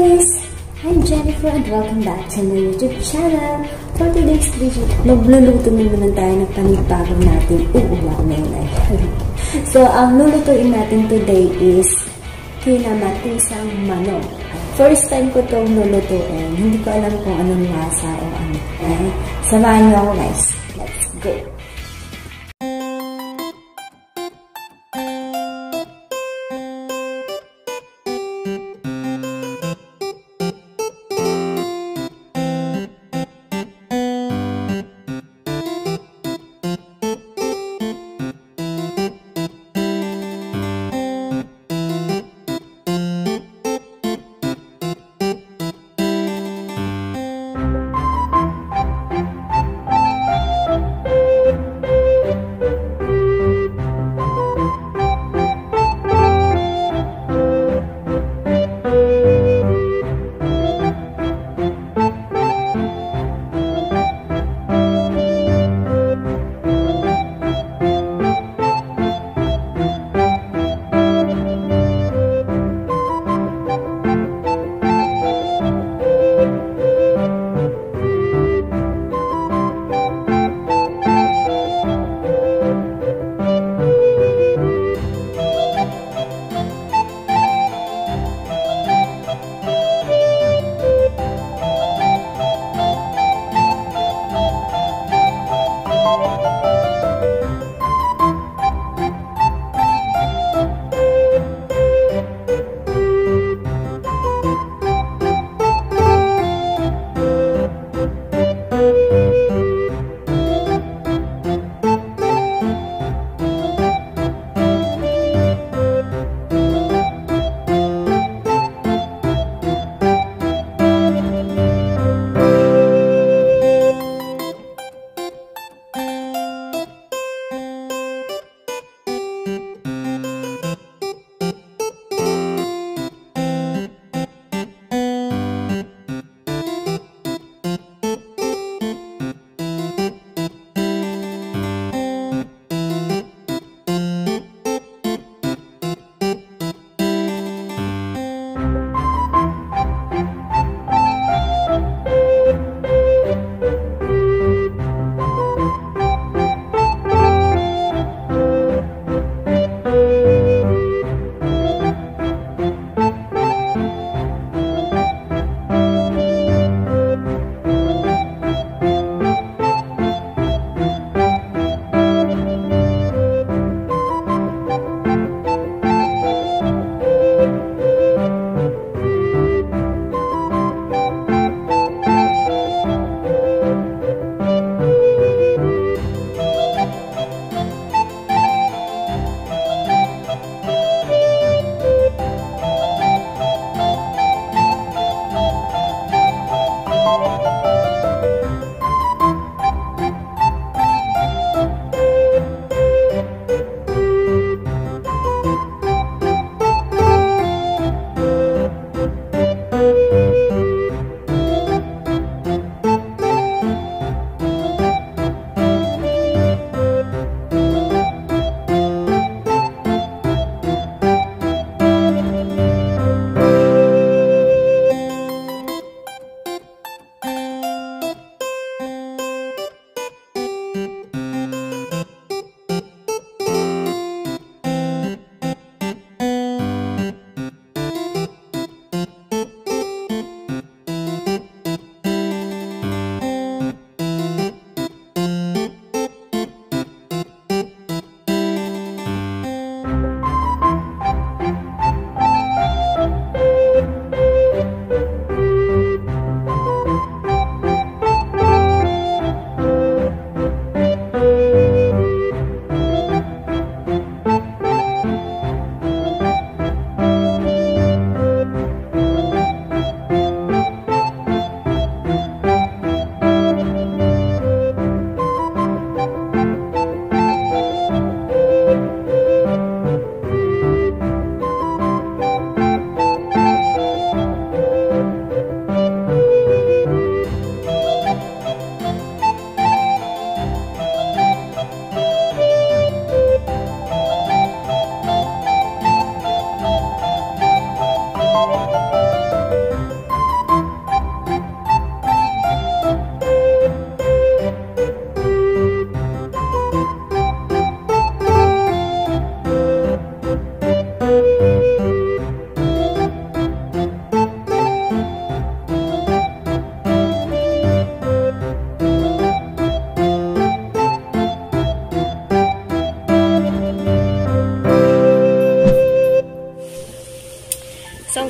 guys! I'm Jennifer and welcome back to my YouTube channel. For today's video, magluluto naman tayo ng panibagong natin uuwang nenay. So, ang lulutuin natin today is kinamatisang manok. First time ko itong lulutuin. Hindi ko alam kung anong lasa o ano. Samahan niyo ako guys. Let's go!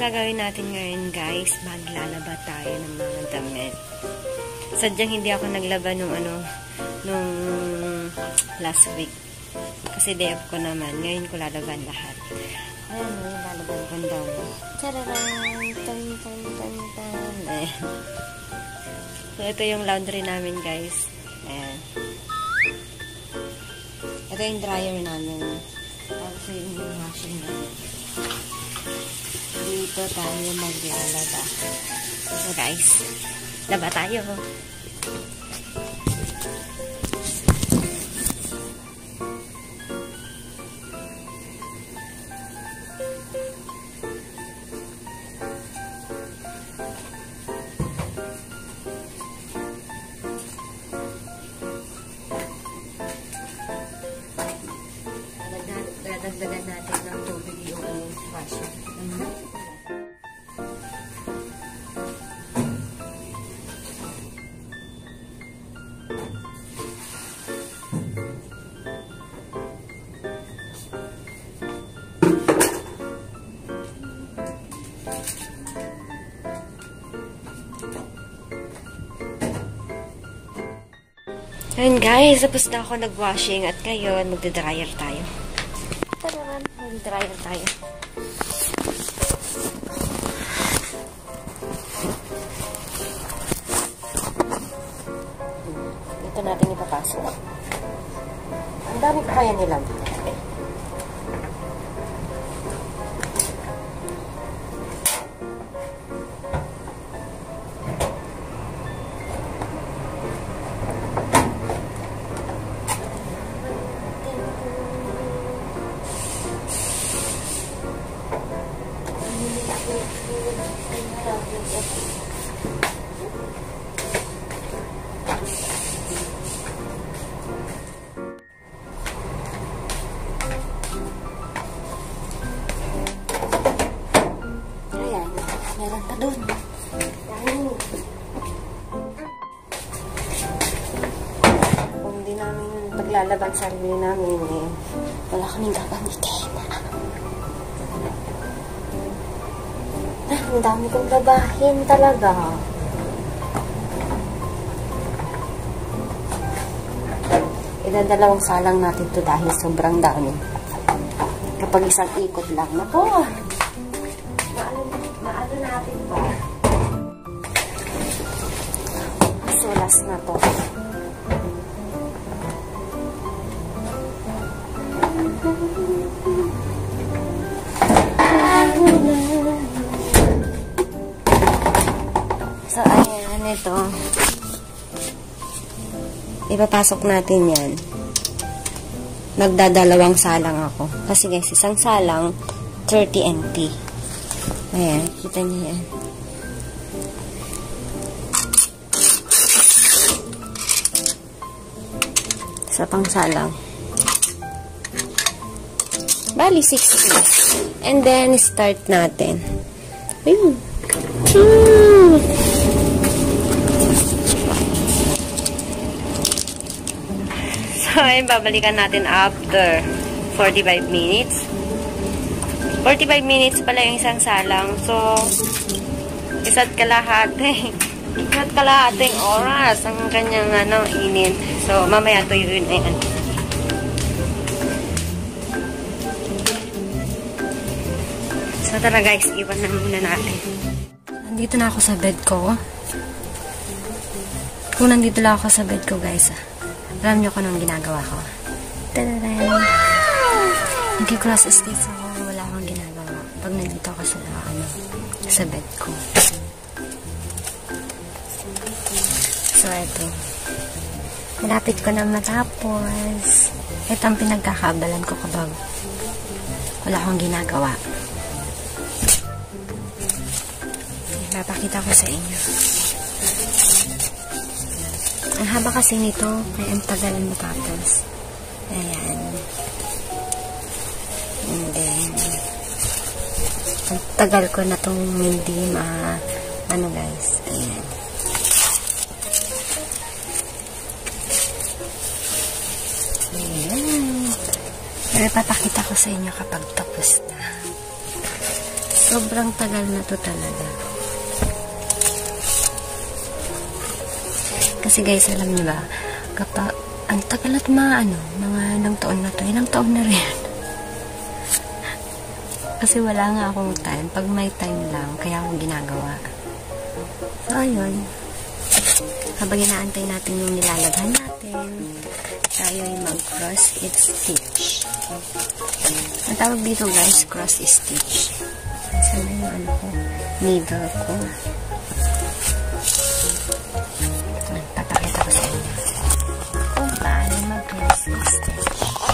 gagawin natin ngayon, guys? Maglalaba tayo ng mga damit. Sadyang hindi ako naglaba nung last week. Kasi day off ko naman. Ngayon ko lalaban lahat. Ayan, lalaban ko daw. Tararan! Tan, tan, tan, tan. Ayan. So, ito yung laundry namin, guys. Ayan. Ito yung dryer namin. Tapos yung washing namin. Dito tayo maglalaba. So, guys, laba tayo. Dadagdagan natin ng tubig yung washing. Ayun guys, tapos na ako nag-washing at ngayon magda-dryer tayo. Tara, mag-dryer tayo. Dito natin ipapasok. Ang dami ko kaya nilang. Ayan, meron pa doon. Kung hindi namin paglalaban sarili namin, eh, wala kaming gagamitin. Ang dami kong labahin talaga. Idadalawang salang natin to dahil sobrang dami. Kapag isang ikot lang. Nako! Maano natin ba? Sulas na to. So, ayan, ito. Ipapasok natin yan. Nagdadalawang salang ako. Kasi guys, isang salang, 30 NT. Ayan, kita niyo yan. Isa pang salang. Bali, 60. And then, start natin. Ayun. So, ayun, babalikan natin after 45 minutes. 45 minutes pala yung isang salang. So, isa't kalahating oras ang kanyang init. So, mamaya tuyuin na yan. So, tara guys, iwan na muna natin. Nandito na ako sa bed ko. Kung nandito lang ako sa bed ko, guys, alam nyo kung anong ginagawa ko. Tadadam! Nagki-cross stitch ako. Wala akong ginagawa. Pag nandito ako sa bed ko. So, eto. Malapit ko na matapos. Ito ang pinagkakabalan ko kapag wala akong ginagawa. Papakita ko sa inyo. Ang haba kasi nito, kaya ang tagal matapos. Ayan. And then, ang tagal ko na itong hindi guys. Ayan. Ayan. Pero papakita ko sa inyo kapag tapos na. Sobrang tagal na to talaga. Kasi guys, alam niyo ba, kapag ang tagal at mga ilang taon na to, ilang taon na rin. Kasi wala nga akong time. Pag may time lang, kaya akong ginagawa. So, ayun. Habang inaantay natin yung nilalaghan natin, tayo ay mag-cross stitch. Ang tawag dito guys, cross stitch. Saan na yung needle ko. Papakita ko sa inyo kung paano mag-cross stitch.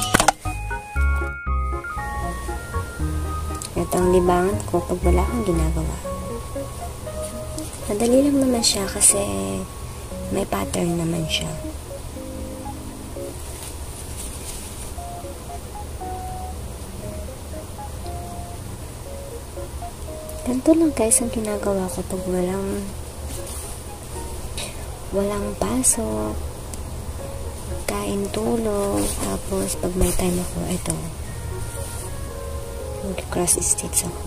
Ito ang libangan ko pag wala akong ginagawa. Madali lang naman siya kasi may pattern naman siya. Ganito lang guys ang ginagawa ko pag walang pasok, kain, tulog, tapos pag may time ako, ito, mag-cross stitch ako.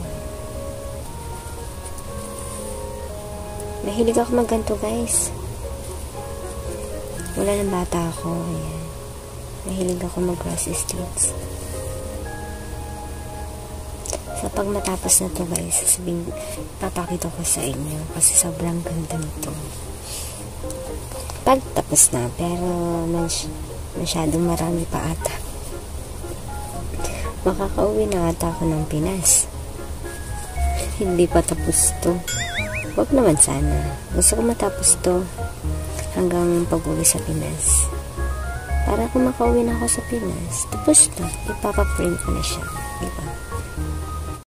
Mahilig ako magganto guys. Wala ng bata ako. Ayan. Mahilig ako mag-cross stitch. So, pag matapos na to guys, sasabihin, papakita ko sa inyo kasi sobrang ganda nito. Pag tapos na, pero masyadong marami pa ata. Makakauwi na ata ako ng Pinas. Hindi pa tapos to. Wag naman sana. Gusto ko matapos to hanggang pag-uwi sa Pinas. Para kung makauwi na ako sa Pinas, tapos na. Ipapaprint ko na siya. Diba?